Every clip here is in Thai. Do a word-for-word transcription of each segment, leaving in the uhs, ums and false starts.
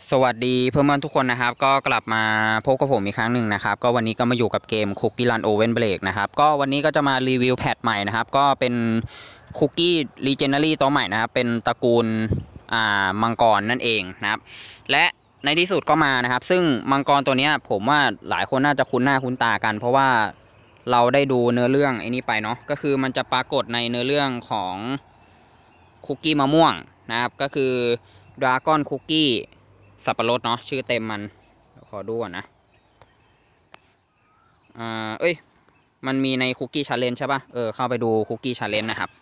สวัสดีเพื่อนๆทุกคนนะครับก็กลับมาพบกับผมอีกครั้งหนึ่งนะครับก็วันนี้ก็มาอยู่กับเกม Cookie Run Oven Break นะครับก็วันนี้ก็จะมารีวิวแพทใหม่นะครับก็เป็น Cookie Legendary ตัวใหม่นะครับเป็นตระกูลอ่ามังกรนั่นเองนะครับและในที่สุดก็มานะครับซึ่งมังกรตัวนี้ผมว่าหลายคนน่าจะคุ้นหน้าคุ้นตากันเพราะว่าเราได้ดูเนื้อเรื่องไอ้นี้ไปเนาะก็คือมันจะปรากฏในเนื้อเรื่องของคุกกี้มะม่วงนะครับก็คือ Dragon Cookieสับปะรดเนาะชื่อเต็มมันขอดูก่อนนะอ่าเอ้ยมันมีในคุกกี้ชาเลนจ์ใช่ป่ะเออเข้าไปดูคุกกี้ชาเลนจ์นะครับ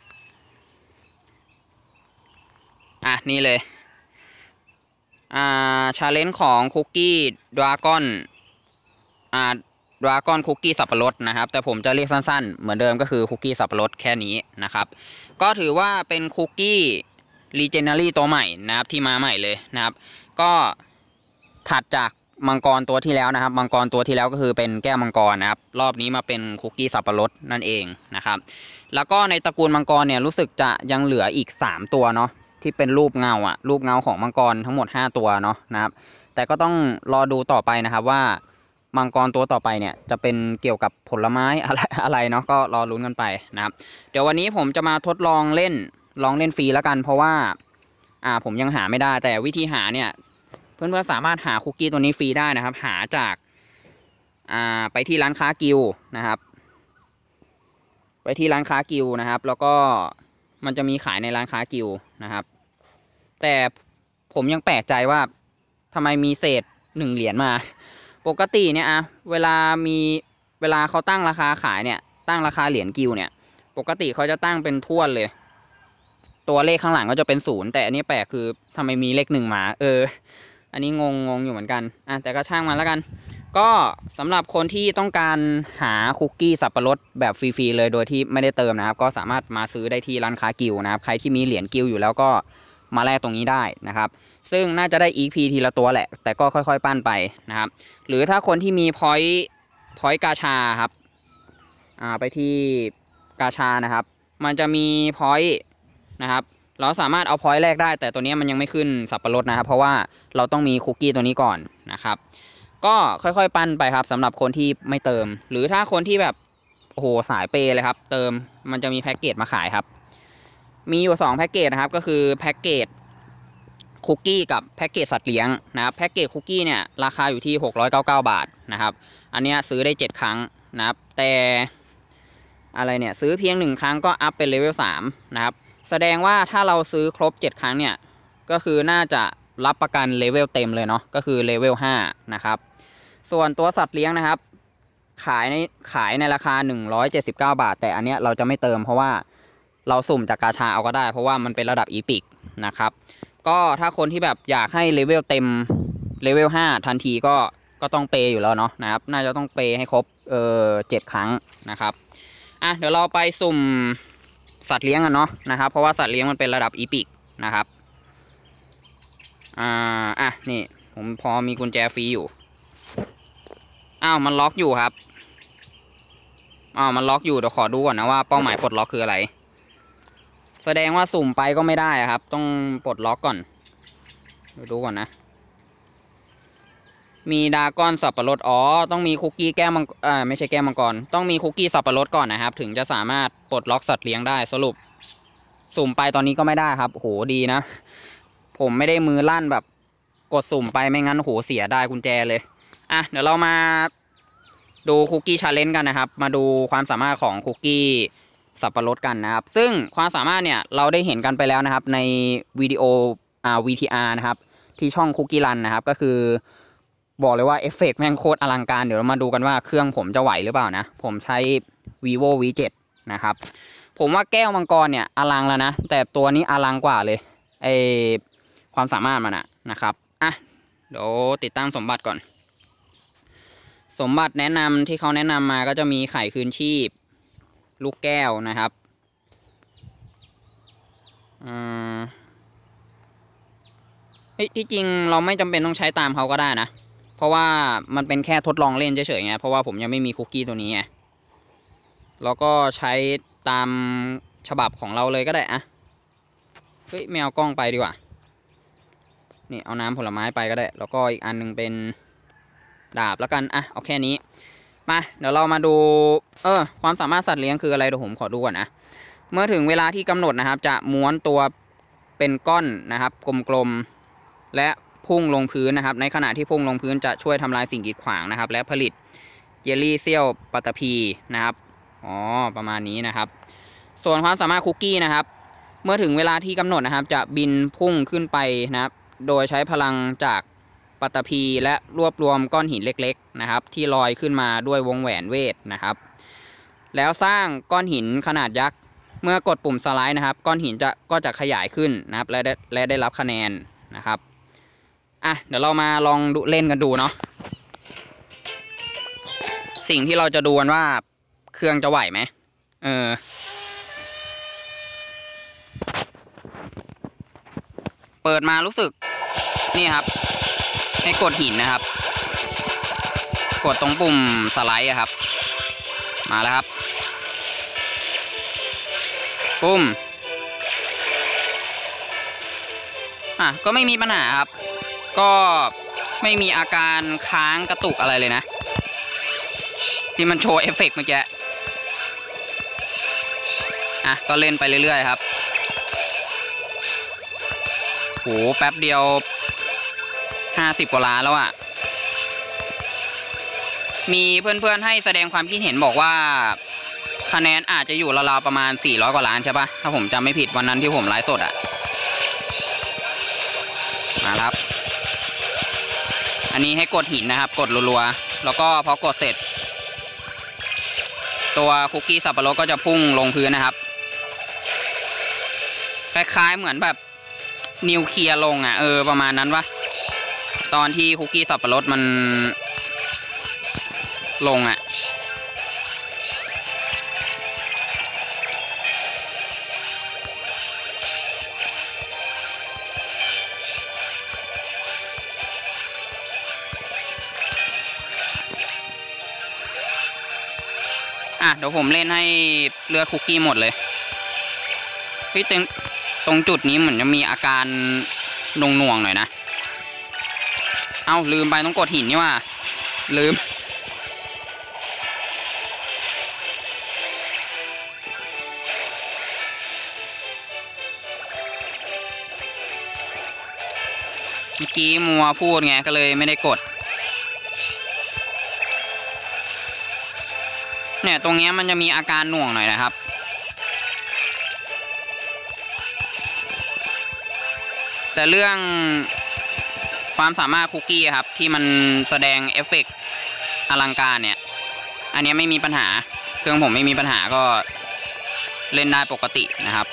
อ่ะนี่เลยอ่าชาเลนจ์ของคุกกี้ดราก้อนอ่าดราก้อนคุกกี้สับปะรดนะครับแต่ผมจะเรียกสั้นๆเหมือนเดิมก็คือคุกกี้สับปะรดแค่นี้นะครับก็ถือว่าเป็นคุกกี้รีเจนเนอรี่ตัวใหม่นะครับที่มาใหม่เลยนะครับก็ถัดจากมังกรตัวที่แล้วนะครับมังกรตัวที่แล้วก็คือเป็นแก้วมังกรนะครับรอบนี้มาเป็นคุกกี้สับปะรดนั่นเองนะครับแล้วก็ในตระกูลมังกรเนี่ยรู้สึกจะยังเหลืออีกสามตัวเนาะที่เป็นรูปเงาอะรูปเงาของมังกรทั้งหมดห้าตัวเนาะนะครับแต่ก็ต้องรอดูต่อไปนะครับว่ามังกรตัวต่อไปเนี่ยจะเป็นเกี่ยวกับผลไม้อะไรอะไรเนาะก็รอลุ้นกันไปนะครับเดี๋ยววันนี้ผมจะมาทดลองเล่นลองเล่นฟรีแล้วกันเพราะว่าอ่าผมยังหาไม่ได้แต่วิธีหาเนี่ยเพื่อนๆสามารถหาคุกกี้ตัวนี้ฟรีได้นะครับหาจากอ่าไปที่ร้านค้ากิลนะครับไปที่ร้านค้ากิลนะครับแล้วก็มันจะมีขายในร้านค้ากิลนะครับแต่ผมยังแปลกใจว่าทำไมมีเศษหนึ่งเหรียญมาปกติเนี่ยอะเวลามีเวลาเขาตั้งราคาขายเนี่ยตั้งราคาเหรียญกิลเนี่ยปกติเขาจะตั้งเป็นถ้วนเลยตัวเลขข้างหลังก็จะเป็นศูนย์แต่อันนี้แปลกคือทำไมมีเลขหนึ่งมาเอออันนี้งงงงอยู่เหมือนกันอ่ะแต่ก็ช่างมันแล้วกันก็สำหรับคนที่ต้องการหาคุกกี้สับปะรดแบบฟรีๆเลยโดยที่ไม่ได้เติมนะครับก็สามารถมาซื้อได้ที่ร้านค้ากิลนะครับใครที่มีเหรียญกิลอยู่แล้วก็มาแลกตรงนี้ได้นะครับซึ่งน่าจะได้ อี พี ทีละตัวแหละแต่ก็ค่อยๆปั้นไปนะครับหรือถ้าคนที่มีพอยต์พอยต์กาชาครับอ่าไปที่กาชานะครับมันจะมีพอยต์นะครับเราสามารถเอาพอยต์แรกได้แต่ตัวนี้มันยังไม่ขึ้นสับปะรดนะครับเพราะว่าเราต้องมีคุกกี้ตัวนี้ก่อนนะครับก็ค่อยๆปั้นไปครับสำหรับคนที่ไม่เติมหรือถ้าคนที่แบบโอ้โหสายเปย์เลยครับเติมมันจะมีแพ็กเกจมาขายครับมีอยู่สองแพ็กเกจนะครับก็คือแพ็กเกจคุกกี้กับแพ็กเกจสัตว์เลี้ยงนะครับแพ็กเกจคุกกี้เนี่ยราคาอยู่ที่หกร้อยเก้าสิบเก้าบาทนะครับอันนี้ซื้อได้เจ็ดครั้งนะครับแต่อะไรเนี่ยซื้อเพียงหนึ่งครั้งก็อัพเป็นเลเวลสามนะครับแสดงว่าถ้าเราซื้อครบเจ็ดครั้งเนี่ยก็คือน่าจะรับประกันเลเวลเต็มเลยเนาะก็คือเลเวลห้านะครับส่วนตัวสัตว์เลี้ยงนะครับขายในขายในราคาหนึ่งร้อยเจ็ดสิบเก้าบาทแต่อันเนี้ยเราจะไม่เติมเพราะว่าเราสุ่มจากกาชาเอาก็ได้เพราะว่ามันเป็นระดับอีพิกนะครับก็ถ้าคนที่แบบอยากให้เลเวลเต็มเลเวลห้าทันทีก็ก็ต้องเปย์อยู่แล้วเนาะนะครับน่าจะต้องเปย์ให้ครบเออเจ็ดครั้งนะครับอ่ะเดี๋ยวเราไปสุ่มสัตว์เลี้ยงกันเนาะนะครับเพราะว่าสัตว์เลี้ยงมันเป็นระดับอีพิกนะครับอ่าอ่ะนี่ผมพอมีกุญแจฟรีอยู่อ้าวมันล็อกอยู่ครับอ้าวมันล็อกอยู่เดี๋ยวขอดูก่อนนะว่าเป้าหมายปลดล็อกคืออะไรแสดงว่าสุ่มไปก็ไม่ได้ครับต้องปลดล็อกก่อนดูก่อนนะมีดาก้อนสับปะรดอ๋อต้องมีคุกกี้แก้วมังอ่าไม่ใช่แก้วมังกรต้องมีคุกกี้สับปะรดก่อนนะครับถึงจะสามารถปลดล็อกสัตว์เลี้ยงได้สรุปสุ่มไปตอนนี้ก็ไม่ได้ครับโหดีนะผมไม่ได้มือลั่นแบบกดสุ่มไปไม่งั้นโหเสียได้กุญแจเลยอ่ะเดี๋ยวเรามาดูคุกกี้ชาเลนจ์กันนะครับมาดูความสามารถของคุกกี้สับปะรดกันนะครับซึ่งความสามารถเนี่ยเราได้เห็นกันไปแล้วนะครับในวิดีโออ่า วี ที อาร์ นะครับที่ช่องคุกกี้รันนะครับก็คือบอกเลยว่าเอฟเฟกต์แม่งโคตรอลังการเดี๋ยวเรามาดูกันว่าเครื่องผมจะไหวหรือเปล่านะผมใช้ vivo วี เซเว่น นะครับผมว่าแก้วมังกรเนี่ยอลังแล้วนะแต่ตัวนี้อลังกว่าเลยไอความสามารถมันอะนะครับอ่ะเดี๋ยวติดตั้งสมบัติก่อนสมบัติแนะนำที่เขาแนะนำมาก็จะมีไข่คืนชีพลูกแก้วนะครับอืมที่จริงเราไม่จำเป็นต้องใช้ตามเขาก็ได้นะเพราะว่ามันเป็นแค่ทดลองเล่นเฉยๆไงเพราะว่าผมยังไม่มีคุกกี้ตัวนี้ไงแล้วก็ใช้ตามฉบับของเราเลยก็ได้อะเฮ้ยไม่เอากล้องไปดีกว่านี่เอาน้ำผลไม้ไปก็ได้แล้วก็อีกอันนึงเป็นดาบแล้วกันอ่ะเอาแค่นี้มาเดี๋ยวเรามาดูเออความสามารถสัตว์เลี้ยงคืออะไรเดี๋ยวผมขอดูก่อนนะเมื่อถึงเวลาที่กำหนดนะครับจะม้วนตัวเป็นก้อนนะครับกลมๆและพุ่งลงพื้นนะครับในขณะที่พุ่งลงพื้นจะช่วยทำลายสิ่งกีดขวางนะครับและผลิตเยลลี่เซี่ยวปัตตภีนะครับอ๋อประมาณนี้นะครับส่วนความสามารถคุกกี้นะครับเมื่อถึงเวลาที่กำหนดนะครับจะบินพุ่งขึ้นไปนะครับโดยใช้พลังจากปัตตภีและรวบรวมก้อนหินเล็กๆนะครับที่ลอยขึ้นมาด้วยวงแหวนเวทนะครับแล้วสร้างก้อนหินขนาดยักษ์เมื่อกดปุ่มสไลด์นะครับก้อนหินจะก็จะขยายขึ้นนะครับและได้และได้รับคะแนนนะครับอ่ะเดี๋ยวเรามาลองดูเล่นกันดูเนาะสิ่งที่เราจะดูกันว่าเครื่องจะไหวไหมเออเปิดมารู้สึกนี่ครับให้กดหินนะครับกดตรงปุ่มสไลด์ครับมาแล้วครับปุ่มอ่ะก็ไม่มีปัญหาครับก็ไม่มีอาการค้างกระตุกอะไรเลยนะที่มันโชว์เอฟเฟกต์เมื่อกี้อ่ะก็เล่นไปเรื่อยๆครับโหแป๊บเดียวห้าสิบกว่าล้านแล้วอ่ะมีเพื่อนๆให้แสดงความคิดเห็นบอกว่าคะแนนอาจจะอยู่ราวๆประมาณสี่ร้อยกว่าล้านใช่ปะถ้าผมจำไม่ผิดวันนั้นที่ผมไลฟ์สดอ่ะมาครับอันนี้ให้กดหินนะครับกดรัวๆแล้วก็พอกดเสร็จตัวคุกกี้สับปะรดก็จะพุ่งลงพื้นนะครับคล้ายๆเหมือนแบบนิวเคลียร์ลงอ่ะเออประมาณนั้นวะตอนที่คุกกี้สับปะรดมันลงอ่ะอ่ะเดี๋ยวผมเล่นให้เลือดคุกกี้หมดเลยพี่ตึงตรงจุดนี้เหมือนจะมีอาการหน่วงๆหน่อยนะเอ้าลืมไปต้องกดหินนี่ว่าลืมเมื่อกี้มัวพูดไงก็เลยไม่ได้กดเนี่ยตรงนี้มันจะมีอาการหน่วงหน่อยนะครับแต่เรื่องความสามารถคุกกี้ครับที่มันแสดงเอฟเฟกต์อลังการเนี่ยอันนี้ไม่มีปัญหาเครื่องผมไม่มีปัญหาก็เล่นได้ปกตินะครับ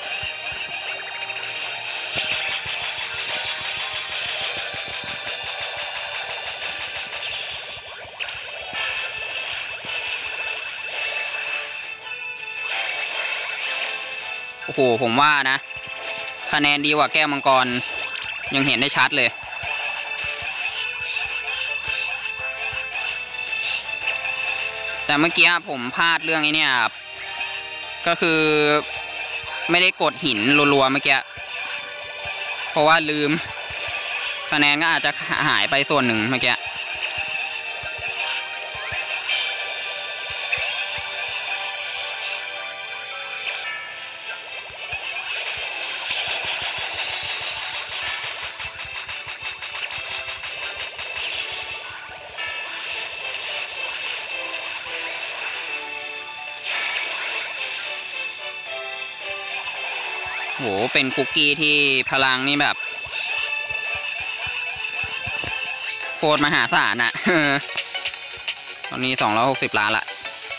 โอ้โหผมว่านะคะแนนดีกว่าแก้วมังกรยังเห็นได้ชัดเลยแต่เมื่อกี้ผมพลาดเรื่องไอ้นี่ก็คือไม่ได้กดหินรัวๆเมื่อกี้เพราะว่าลืมคะแนนก็อาจจะหายไปส่วนหนึ่งเมื่อกี้โหเป็นคุกกี้ที่พลังนี่แบบโคตรมหาศาลอะ ตอนนี้สองร้อยหกสิบล้านละ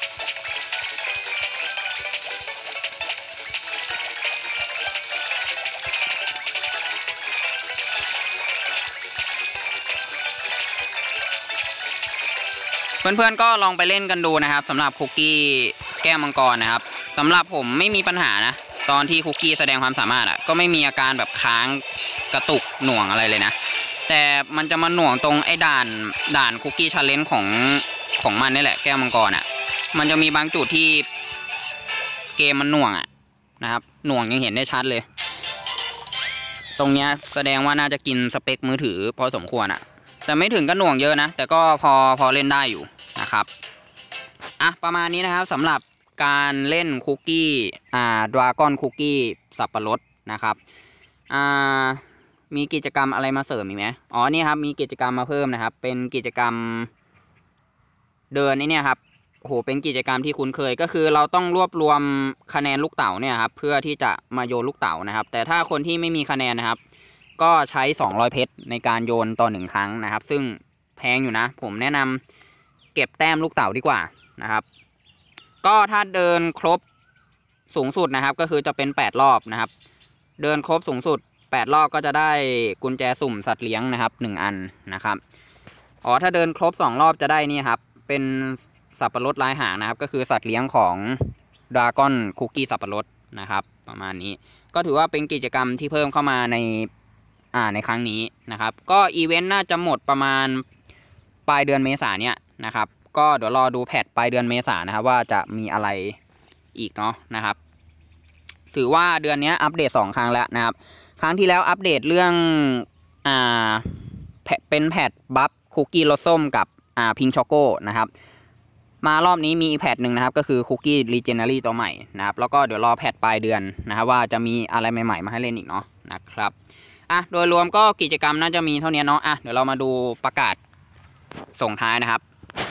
เพื่อนๆก็ลองไปเล่นกันดูนะครับสำหรับคุกกี้แก้วมังกรนะครับสำหรับผมไม่มีปัญหานะตอนที่คุกกี้แสดงความสามารถอ่ะก็ไม่มีอาการแบบค้างกระตุกหน่วงอะไรเลยนะแต่มันจะมาหน่วงตรงไอ้ด่านด่านคุกกี้ชาเลนจ์ของของมันนี่แหละแก้วมังกรอ่ะมันจะมีบางจุดที่เกมมันหน่วงอ่ะนะครับหน่วงยังเห็นได้ชัดเลยตรงเนี้ยแสดงว่าน่าจะกินสเปคมือถือพอสมควรอะแต่ไม่ถึงก็หน่วงเยอะนะแต่ก็พอพอเล่นได้อยู่นะครับอ่ะประมาณนี้นะครับสำหรับการเล่นคุกกี้อ่าดราก้อนคุกกี้สับปะรดนะครับอ่ามีกิจกรรมอะไรมาเสริมอีกไหมอ๋อนี่ครับมีกิจกรรมมาเพิ่มนะครับเป็นกิจกรรมเดินนี่เนี่ยครับโอ้โหเป็นกิจกรรมที่คุ้นเคยก็คือเราต้องรวบรวมคะแนนลูกเต๋าเนี่ยครับเพื่อที่จะมาโยนลูกเต๋านะครับแต่ถ้าคนที่ไม่มีคะแนนนะครับก็ใช้สองร้อยเพชรในการโยนต่อหนึ่งครั้งนะครับซึ่งแพงอยู่นะผมแนะนำเก็บแต้มลูกเต๋าดีกว่านะครับก็ถ้าเดินครบสูงสุดนะครับก็คือจะเป็นแปดรอบนะครับเดินครบสูงสุดแปดรอบก็จะได้กุญแจสุ่มสัตว์เลี้ยงนะครับหนึ่งอันนะครับอ๋อถ้าเดินครบสองรอบจะได้นี่ครับเป็นสับปะรดลายหางนะครับก็คือสัตว์เลี้ยงของดราก้อนคุกกี้สับปะรดนะครับประมาณนี้ก็ถือว่าเป็นกิจกรรมที่เพิ่มเข้ามาในอ่าในครั้งนี้นะครับก็อีเวนต์น่าจะหมดประมาณปลายเดือนเมษายนเนี่ยนะครับก็เดี๋ยวรอดูแพทปลายเดือนเมษายนนะครับว่าจะมีอะไรอีกเนาะนะครับถือว่าเดือนนี้อัปเดตสองครั้งแล้วนะครับครั้งที่แล้วอัปเดตเรื่องอ่าเป็นแพทบัฟคุกกี้รสส้มกับอ่าพิงช็อกโก้นะครับมารอบนี้มีอีกแพทหนึ่งนะครับก็คือคุกกี้รีเจนเนอรี่ตัวใหม่นะครับแล้วก็เดี๋ยวรอแพทปลายเดือนนะครับว่าจะมีอะไรใหม่ๆมาให้เล่นอีกเนาะนะครับอ่ะโดยรวมก็กิจกรรมน่าจะมีเท่านี้เนาะอ่ะเดี๋ยวเรามาดูประกาศส่งท้ายนะครับ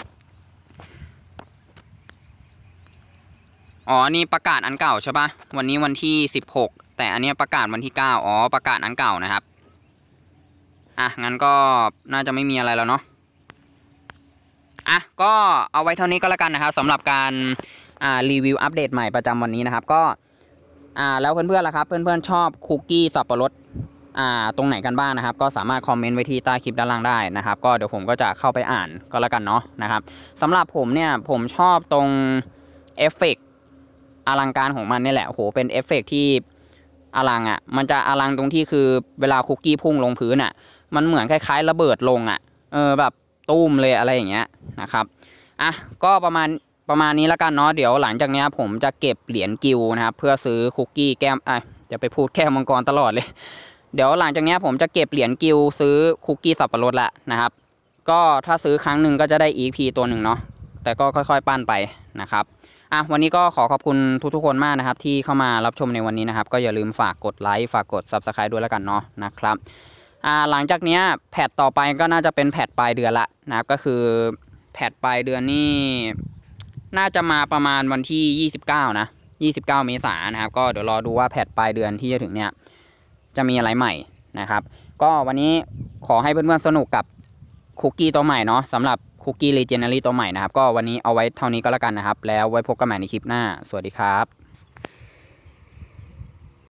อ๋อนี่ประกาศอันเก่าใช่ปะวันนี้วันที่สิบหกแต่อันนี้ประกาศวันที่เก้าอ๋อประกาศอันเก่านะครับอ่ะงั้นก็น่าจะไม่มีอะไรแล้วเนาะอ่ะก็เอาไว้เท่านี้ก็แล้วกันนะครับสำหรับการอ่ารีวิวอัปเดตใหม่ประจำวันนี้นะครับก็อ่าแล้วเพื่อนๆล่ะครับเพื่อนๆชอบคุกกี้สับปะรดอ่าตรงไหนกันบ้างนะครับก็สามารถคอมเมนต์ไว้ที่ใต้คลิปด้านล่างได้นะครับก็เดี๋ยวผมก็จะเข้าไปอ่านก็แล้วกันเนาะนะครับสำหรับผมเนี่ยผมชอบตรงเอฟเฟกต์อลังการของมันนี่แหละโอ้โหเป็นเอฟเฟกต์ที่อลังอ่ะมันจะอลังตรงที่คือเวลาคุกกี้พุ่งลงพื้นอ่ะมันเหมือนคล้ายๆระเบิดลงอ่ะเออแบบตุ้มเลยอะไรอย่างเงี้ยนะครับอ่ะก็ประมาณประมาณนี้แล้วกันเนาะเดี๋ยวหลังจากนี้ผมจะเก็บเหรียญกิลนะครับเพื่อซื้อคุกกี้แก้มอ่ะจะไปพูดแก้มมังกรตลอดเลยเดี๋ยวหลังจากนี้ผมจะเก็บเหรียญกิลซื้อคุกกี้สับปะรดละนะครับก็ถ้าซื้อครั้งหนึ่งก็จะได้ อี พี ตัวหนึ่งเนาะแต่ก็ค่อยๆปั้นไปนะครับอ่ะวันนี้ก็ขอขอบคุณทุกๆคนมากนะครับที่เข้ามารับชมในวันนี้นะครับก็อย่าลืมฝากกดไลค์ฝากกด ซับสไครบ์ ด้วยแล้วกันเนาะนะครับอ่าหลังจากนี้แพทต่อไปก็น่าจะเป็นแพทปลายเดือนละนะครับก็คือแพทปลายเดือนนี่น่าจะมาประมาณวันที่ยี่สิบเก้านะยี่สิบเก้าเมษายนนะครับก็เดี๋ยวรอดูว่าแพทปลายเดือนที่จะถึงเนี่ยจะมีอะไรใหม่นะครับก็วันนี้ขอให้เพื่อนๆสนุกกับคุกกี้ตัวใหม่เนาะสำหรับคุกกี้รีเจนเนอรี่ตัวใหม่นะครับก็วันนี้เอาไว้เท่านี้ก็แล้วกันนะครับแล้วไว้พบกันใหม่ในคลิปหน้าสวัสดีครับ